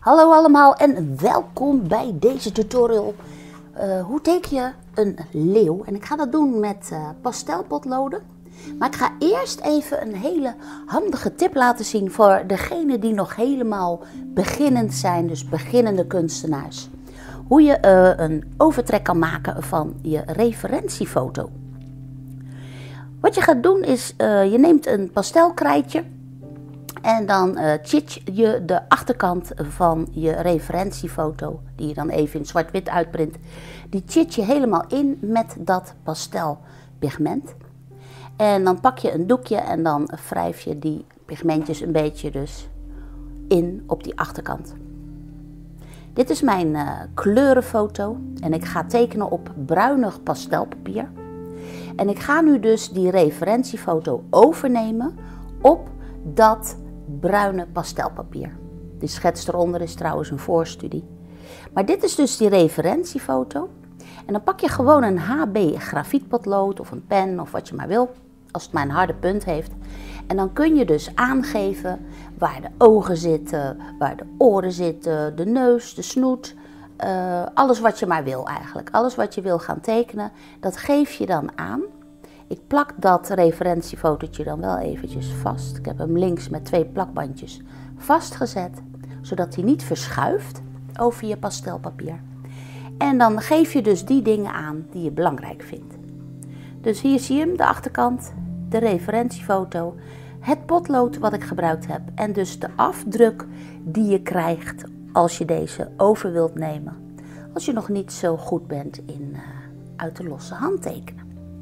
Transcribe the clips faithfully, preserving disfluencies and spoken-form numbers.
Hallo allemaal en welkom bij deze tutorial. Uh, hoe teken je een leeuw? En ik ga dat doen met uh, pastelpotloden. Maar ik ga eerst even een hele handige tip laten zien voor degenen die nog helemaal beginnend zijn, dus beginnende kunstenaars. Hoe je uh, een overtrek kan maken van je referentiefoto. Wat je gaat doen is, uh, je neemt een pastelkrijtje. En dan uh, chit je de achterkant van je referentiefoto, die je dan even in zwart-wit uitprint, die chit je helemaal in met dat pastelpigment. En dan pak je een doekje en dan wrijf je die pigmentjes een beetje dus in op die achterkant. Dit is mijn uh, kleurenfoto en ik ga tekenen op bruinig pastelpapier. En ik ga nu dus die referentiefoto overnemen op dat bruine pastelpapier. Die schets eronder is trouwens een voorstudie. Maar dit is dus die referentiefoto. En dan pak je gewoon een H B grafietpotlood of een pen of wat je maar wil. Als het maar een harde punt heeft. En dan kun je dus aangeven waar de ogen zitten, waar de oren zitten, de neus, de snoet. Uh, alles wat je maar wil eigenlijk. Alles wat je wil gaan tekenen, dat geef je dan aan. Ik plak dat referentiefotootje dan wel eventjes vast. Ik heb hem links met twee plakbandjes vastgezet, zodat hij niet verschuift over je pastelpapier. En dan geef je dus die dingen aan die je belangrijk vindt. Dus hier zie je hem, de achterkant, de referentiefoto, het potlood wat ik gebruikt heb en dus de afdruk die je krijgt als je deze over wilt nemen. Als je nog niet zo goed bent in uh, uit de losse hand tekenen.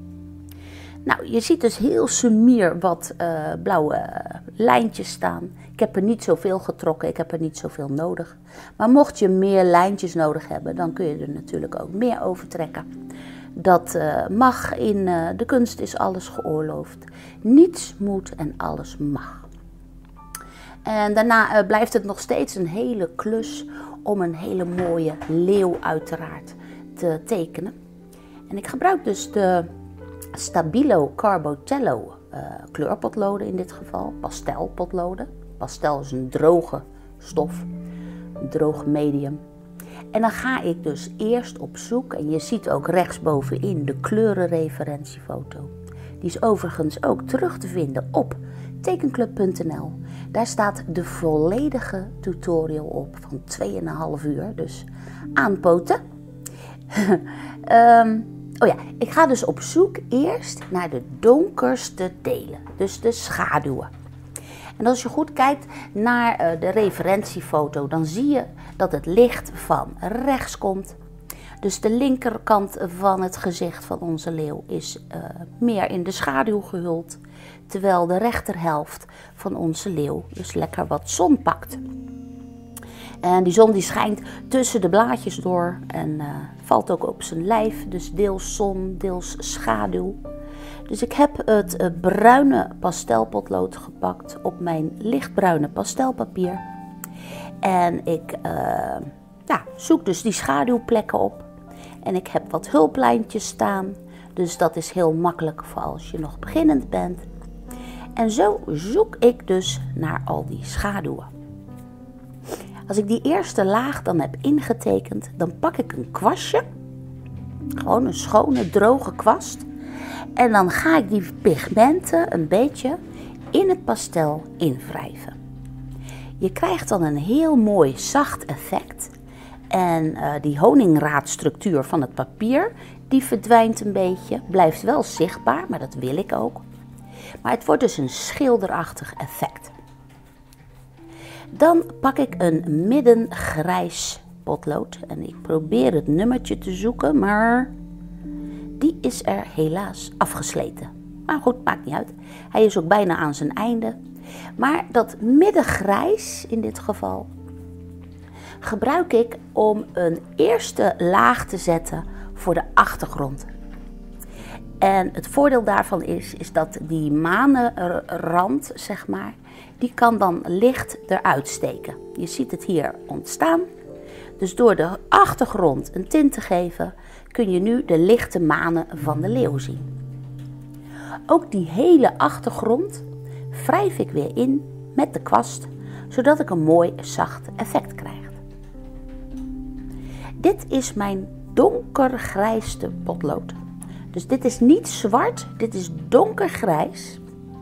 Nou, je ziet dus heel sumier wat uh, blauwe uh, lijntjes staan. Ik heb er niet zoveel getrokken, ik heb er niet zoveel nodig. Maar mocht je meer lijntjes nodig hebben, dan kun je er natuurlijk ook meer over trekken. Dat uh, mag, in uh, de kunst is alles geoorloofd. Niets moet en alles mag. En daarna uh, blijft het nog steeds een hele klus om een hele mooie leeuw uiteraard te tekenen. En ik gebruik dus de Stabilo Carbotello uh, kleurpotloden in dit geval, pastelpotloden. Pastel is een droge stof, een droog medium. En dan ga ik dus eerst op zoek, en je ziet ook rechtsbovenin de kleurenreferentiefoto. Die is overigens ook terug te vinden op tekenclub punt n l. Daar staat de volledige tutorial op van twee komma vijf uur, dus aanpoten. um, Oh ja, ik ga dus op zoek eerst naar de donkerste delen, dus de schaduwen. En als je goed kijkt naar uh, de referentiefoto, dan zie je dat het licht van rechts komt. Dus de linkerkant van het gezicht van onze leeuw is uh, meer in de schaduw gehuld, terwijl de rechterhelft van onze leeuw dus lekker wat zon pakt. En die zon die schijnt tussen de blaadjes door en uh, valt ook op zijn lijf. Dus deels zon, deels schaduw. Dus ik heb het uh, bruine pastelpotlood gepakt op mijn lichtbruine pastelpapier. En ik uh, ja, zoek dus die schaduwplekken op. En ik heb wat hulplijntjes staan. Dus dat is heel makkelijk voor als je nog beginnend bent. En zo zoek ik dus naar al die schaduwen. Als ik die eerste laag dan heb ingetekend, dan pak ik een kwastje. Gewoon een schone, droge kwast. En dan ga ik die pigmenten een beetje in het pastel invrijven. Je krijgt dan een heel mooi zacht effect. En uh, die honingraadstructuur van het papier, die verdwijnt een beetje. Blijft wel zichtbaar, maar dat wil ik ook. Maar het wordt dus een schilderachtig effect. Dan pak ik een middengrijs potlood en ik probeer het nummertje te zoeken, maar die is er helaas afgesleten. Maar goed, maakt niet uit. Hij is ook bijna aan zijn einde. Maar dat middengrijs in dit geval gebruik ik om een eerste laag te zetten voor de achtergrond. En het voordeel daarvan is, is dat die manenrand, zeg maar, die kan dan licht eruit steken. Je ziet het hier ontstaan. Dus door de achtergrond een tint te geven, kun je nu de lichte manen van de leeuw zien. Ook die hele achtergrond wrijf ik weer in met de kwast, zodat ik een mooi zacht effect krijg. Dit is mijn donkergrijste potlood. Dus dit is niet zwart, dit is donkergrijs.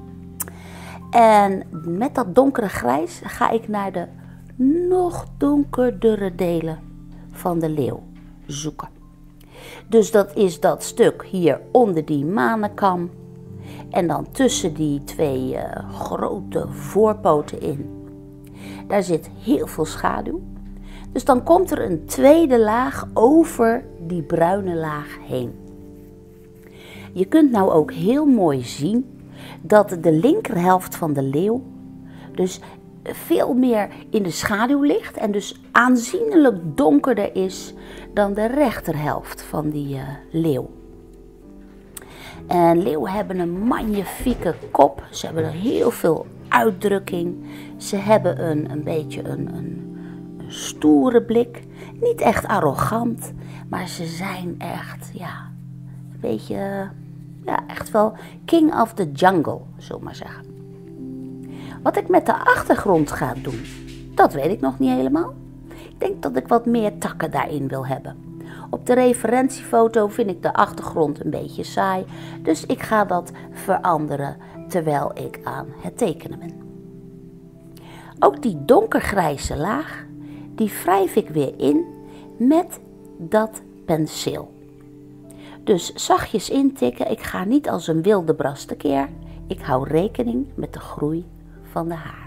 En met dat donkere grijs ga ik naar de nog donkerdere delen van de leeuw zoeken. Dus dat is dat stuk hier onder die manenkam. En dan tussen die twee uh, grote voorpoten in. Daar zit heel veel schaduw. Dus dan komt er een tweede laag over die bruine laag heen. Je kunt nou ook heel mooi zien dat de linkerhelft van de leeuw dus veel meer in de schaduw ligt en dus aanzienlijk donkerder is dan de rechterhelft van die uh, leeuw. En leeuwen hebben een magnifieke kop, ze hebben er heel veel uitdrukking, ze hebben een, een beetje een, een, een stoere blik, niet echt arrogant, maar ze zijn echt, ja, een beetje, ja, echt wel king of the jungle, zullen we maar zeggen. Wat ik met de achtergrond ga doen, dat weet ik nog niet helemaal. Ik denk dat ik wat meer takken daarin wil hebben. Op de referentiefoto vind ik de achtergrond een beetje saai, dus ik ga dat veranderen terwijl ik aan het tekenen ben. Ook die donkergrijze laag, die wrijf ik weer in met dat penseel. Dus zachtjes intikken, ik ga niet als een wilde bras tekeer, ik hou rekening met de groei van de haren.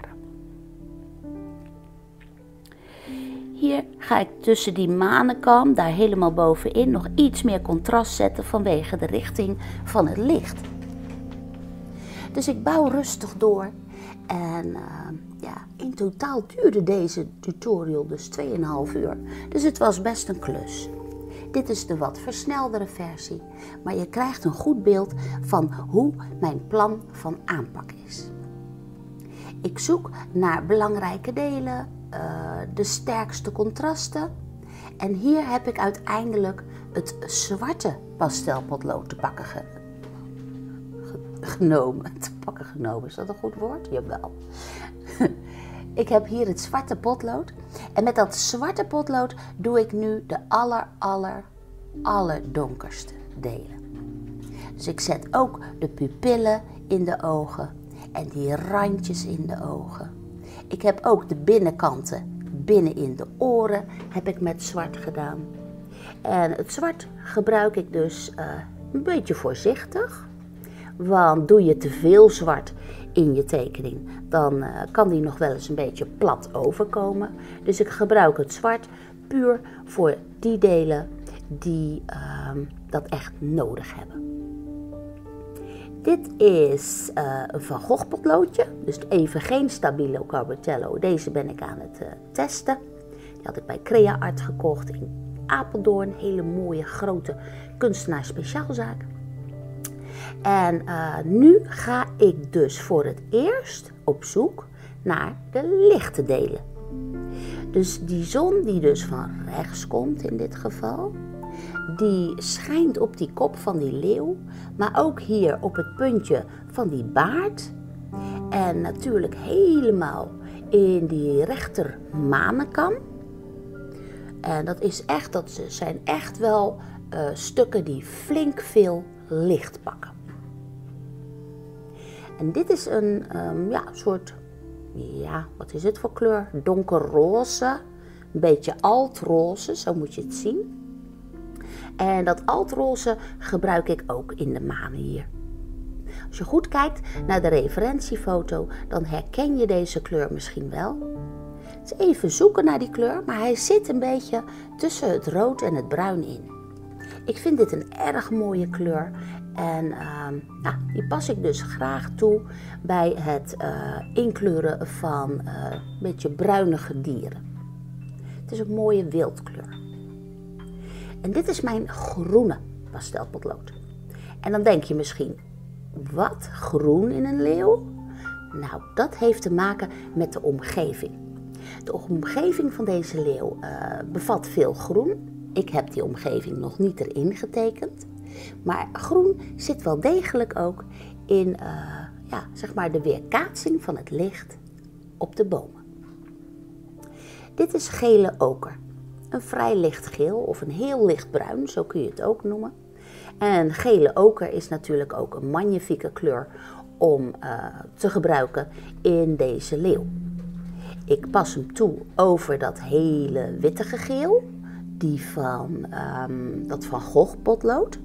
Hier ga ik tussen die manenkam, daar helemaal bovenin, nog iets meer contrast zetten vanwege de richting van het licht. Dus ik bouw rustig door en uh, ja, in totaal duurde deze tutorial dus twee komma vijf uur. Dus het was best een klus. Dit is de wat versneldere versie, maar je krijgt een goed beeld van hoe mijn plan van aanpak is. Ik zoek naar belangrijke delen, uh, de sterkste contrasten. En hier heb ik uiteindelijk het zwarte pastelpotlood te pakken ge, ge, genomen. Te pakken genomen, is dat een goed woord? Jawel. Ik heb hier het zwarte potlood. En met dat zwarte potlood doe ik nu de aller, aller, allerdonkerste delen. Dus ik zet ook de pupillen in de ogen. En die randjes in de ogen. Ik heb ook de binnenkanten binnen in de oren heb ik met zwart gedaan. En het zwart gebruik ik dus uh, een beetje voorzichtig. Want doe je te veel zwart in je tekening, dan uh, kan die nog wel eens een beetje plat overkomen. Dus ik gebruik het zwart puur voor die delen die uh, dat echt nodig hebben. Dit is uh, een Van Gogh potloodje, dus even geen Stabilo Carbonatello. Deze ben ik aan het uh, testen. Die had ik bij Crea Art gekocht in Apeldoorn. Hele mooie grote kunstenaar speciaalzaak. En uh, nu ga ik dus voor het eerst op zoek naar de lichte delen. Dus die zon die dus van rechts komt in dit geval, die schijnt op die kop van die leeuw, maar ook hier op het puntje van die baard. En natuurlijk helemaal in die rechter manenkam. En dat is echt, dat zijn echt wel uh, stukken die flink veel licht pakken. En dit is een um, ja, soort, ja, wat is het voor kleur? Donkerroze, een beetje altroze, zo moet je het zien. En dat altroze gebruik ik ook in de manen hier. Als je goed kijkt naar de referentiefoto, dan herken je deze kleur misschien wel. Dus even zoeken naar die kleur, maar hij zit een beetje tussen het rood en het bruin in. Ik vind dit een erg mooie kleur en uh, nou, die pas ik dus graag toe bij het uh, inkleuren van uh, een beetje bruinige dieren. Het is een mooie wildkleur. En dit is mijn groene pastelpotlood. En dan denk je misschien, wat? Groen in een leeuw? Nou, dat heeft te maken met de omgeving. De omgeving van deze leeuw uh, bevat veel groen. Ik heb die omgeving nog niet erin getekend. Maar groen zit wel degelijk ook in uh, ja, zeg maar de weerkaatsing van het licht op de bomen. Dit is gele oker. een vrij licht geel of een heel licht bruin, zo kun je het ook noemen. En gele oker is natuurlijk ook een magnifieke kleur om uh, te gebruiken in deze leeuw. Ik pas hem toe over dat hele wittige geel, die van, um, dat van Gogh potlood.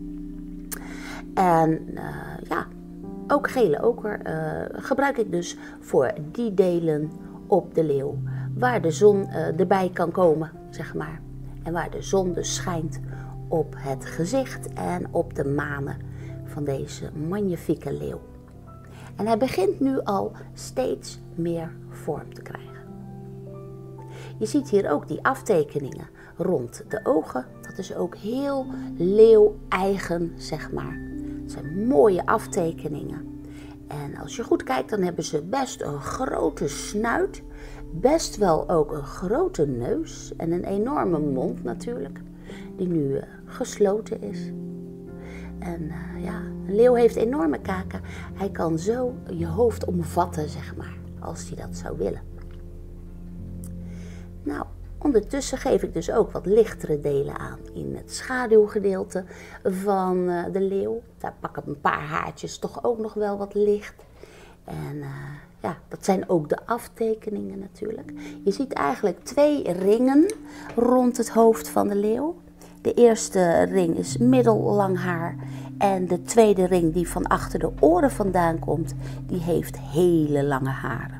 En uh, ja, ook gele oker uh, gebruik ik dus voor die delen op de leeuw waar de zon uh, erbij kan komen, zeg maar. En waar de zon dus schijnt op het gezicht en op de manen van deze magnifieke leeuw. En hij begint nu al steeds meer vorm te krijgen. Je ziet hier ook die aftekeningen rond de ogen. Dat is ook heel leeuw-eigen, zeg maar. Het zijn mooie aftekeningen. En als je goed kijkt, dan hebben ze best een grote snuit. Best wel ook een grote neus en een enorme mond natuurlijk. Die nu uh, gesloten is. En uh, ja, een leeuw heeft enorme kaken. Hij kan zo je hoofd omvatten, zeg maar, als hij dat zou willen. Nou, ondertussen geef ik dus ook wat lichtere delen aan in het schaduwgedeelte van uh, de leeuw. Daar pak ik een paar haartjes toch ook nog wel wat licht. En uh, ja, dat zijn ook de aftekeningen natuurlijk. Je ziet eigenlijk twee ringen rond het hoofd van de leeuw. De eerste ring is middellang haar en de tweede ring die van achter de oren vandaan komt, die heeft hele lange haren.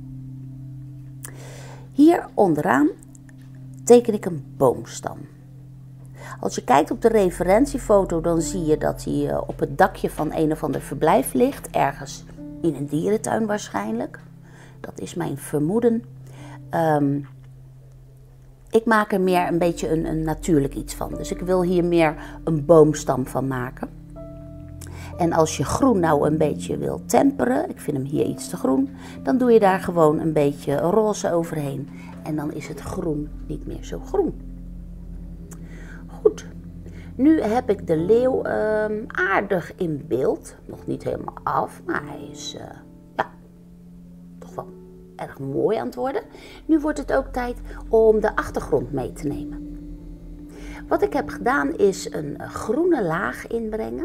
Hier onderaan teken ik een boomstam. Als je kijkt op de referentiefoto, dan zie je dat hij op het dakje van een of ander verblijf ligt, ergens in een dierentuin waarschijnlijk. Dat is mijn vermoeden. Um, ik maak er meer een beetje een, een natuurlijk iets van. Dus ik wil hier meer een boomstam van maken. En als je groen nou een beetje wil temperen, ik vind hem hier iets te groen, dan doe je daar gewoon een beetje roze overheen. En dan is het groen niet meer zo groen. Goed, nu heb ik de leeuw um, aardig in beeld. Nog niet helemaal af, maar hij is uh, ja, toch wel erg mooi aan het worden. Nu wordt het ook tijd om de achtergrond mee te nemen. Wat ik heb gedaan is een groene laag inbrengen.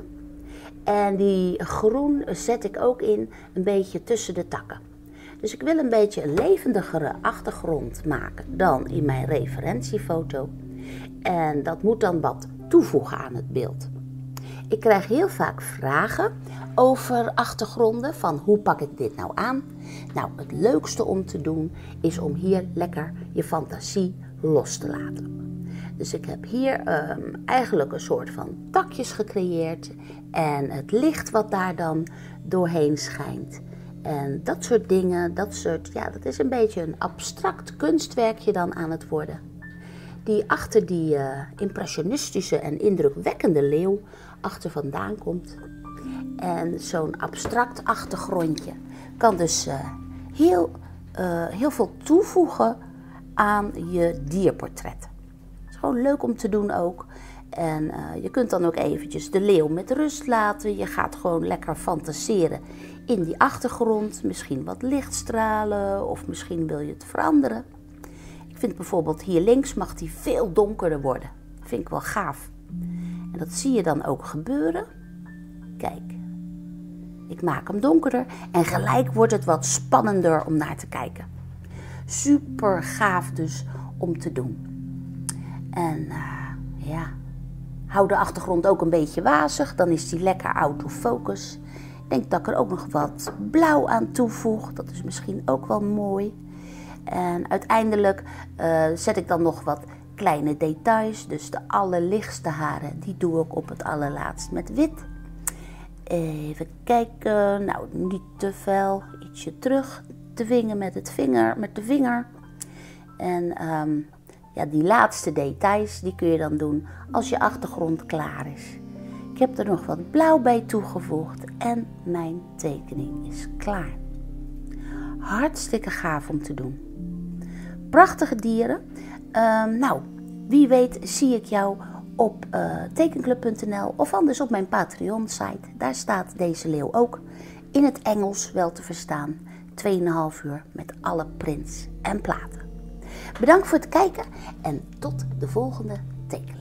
En die groen zet ik ook in een beetje tussen de takken. Dus ik wil een beetje een levendigere achtergrond maken dan in mijn referentiefoto. En dat moet dan wat toevoegen aan het beeld. Ik krijg heel vaak vragen over achtergronden, van hoe pak ik dit nou aan? Nou, het leukste om te doen is om hier lekker je fantasie los te laten. Dus ik heb hier um, eigenlijk een soort van takjes gecreëerd en het licht wat daar dan doorheen schijnt. En dat soort dingen, dat soort, ja, dat is een beetje een abstract kunstwerkje dan aan het worden. Die achter die uh, impressionistische en indrukwekkende leeuw achter vandaan komt. En zo'n abstract achtergrondje kan dus uh, heel, uh, heel veel toevoegen aan je dierportret. Het is gewoon leuk om te doen ook. En uh, je kunt dan ook eventjes de leeuw met rust laten. Je gaat gewoon lekker fantaseren in die achtergrond. Misschien wat lichtstralen of misschien wil je het veranderen. Ik vind bijvoorbeeld hier links mag die veel donkerder worden. Dat vind ik wel gaaf. En dat zie je dan ook gebeuren. Kijk, ik maak hem donkerder en gelijk wordt het wat spannender om naar te kijken. Super gaaf dus om te doen. En uh, ja, hou de achtergrond ook een beetje wazig, dan is die lekker autofocus. Ik denk dat ik er ook nog wat blauw aan toevoeg, dat is misschien ook wel mooi. En uiteindelijk uh, zet ik dan nog wat kleine details, dus de allerlichtste haren, die doe ik op het allerlaatst met wit. Even kijken, nou niet te veel, ietsje terug te vingen met, het vinger, met de vinger. En um, ja, die laatste details, die kun je dan doen als je achtergrond klaar is. Ik heb er nog wat blauw bij toegevoegd en mijn tekening is klaar. Hartstikke gaaf om te doen. Prachtige dieren. Um, nou, wie weet zie ik jou op uh, tekenclub punt n l of anders op mijn Patreon site. Daar staat deze leeuw ook in het Engels wel te verstaan. tweeënhalf uur met alle prints en platen. Bedankt voor het kijken en tot de volgende teken.